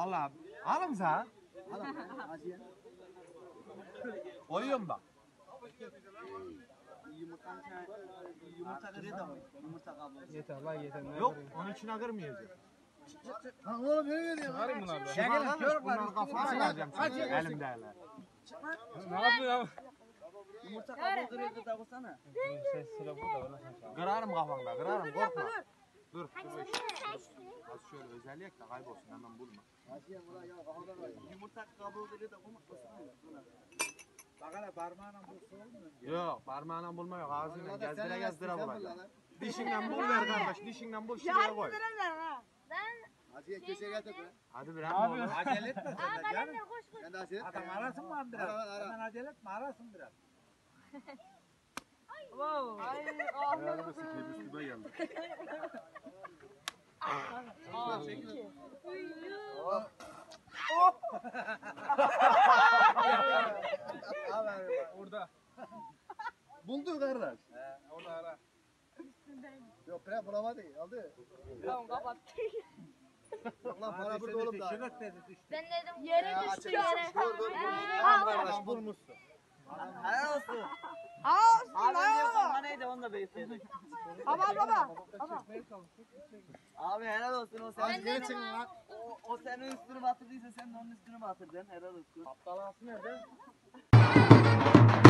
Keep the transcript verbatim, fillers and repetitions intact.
Vallahi alım sen. Alım. Acıya. Koyuyorum bak. Yumurta yumurta kırıyor da yumurta kabuğu. Yeter lan yeter. Yok onun içine kırmayacağız. Ha oğlum öyle veriyor. Çıkarayım bunları. Şekerler bunların kafasını vereceğim sana elimdeler. Ne yapıyorsun? Yumurta kabuğu kırıyor da koysana. Ses sıra burada ona sen. Kırarım kafanda kırarım korkma. Dur. Az şöyle özellik de kaybolsun hemen bulma. Acıya buna ya kafadan var. Yumurta kabuğu kırıyor da koysana. Bak hele parmağına bulsa olmuyor. Yok parmağına bulma yok ağzıyla gezdire gezdire bulacağım. Dişinden bul ver kardeş dişinden bul şuraya koy. Acıya köşeye getir be. Hadi bırakma oğlum. Acele etme sen de canım. Sen de acele etme. Adam arasın mı biraz? Ara, ara. Hemen acele etme arasın biraz. Wow. Ay, Ayağını sikeyim üstüme geldi. Aa, çekil. Orada. Buldu kardeş. He, orada ara. Yok pre bulamadı. Aldı. Tamam kapat. Lan para burada oğlum da. Şunu dedi düştü. Ben dedim yere düştü yere. Dur dur. Al. Kardeş bulmuşsun. Helal olsun. Al. Abi diyor baba neydi onu da belirtelim. Baba baba. Abi helal olsun o Az sen. geri çıkın lan. O, o senin üstünü batırdıysa sen de onun üstünü batırdın. Helal olsun. Aptal ağası nerede?